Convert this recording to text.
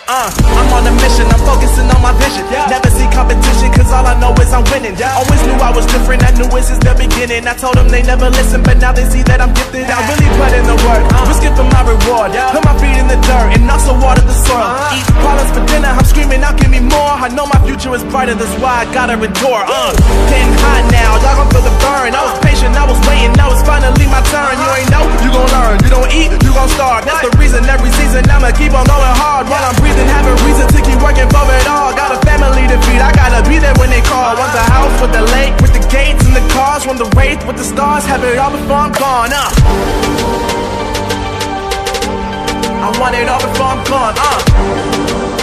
I'm on a mission, I'm focusing on my vision. Never see competition, cause all I know is I'm winning. Always knew I was different, I knew it since the beginning. I told them they never listen, but now they see that I'm gifted. I really put in the work, risking for my reward. Put my feet in the dirt and also water the soil. Eat problems for dinner, I'm screaming out, give me more. I know my future is brighter, that's why I gotta endure. Getting hot now, y'all gon' feel the burn. I was patient, I was waiting, now it's finally my turn. You ain't know, you gon' learn. You don't eat, you gon' starve. That's the reason every season I'ma keep on going hard. While I'm breathing, having reason to keep working for it all. Got a family to feed, I gotta be there when they call. Want the house with the lake, with the gates and the cars. Want the wraith with the stars, have it all before I'm gone. I want it all before I'm gone.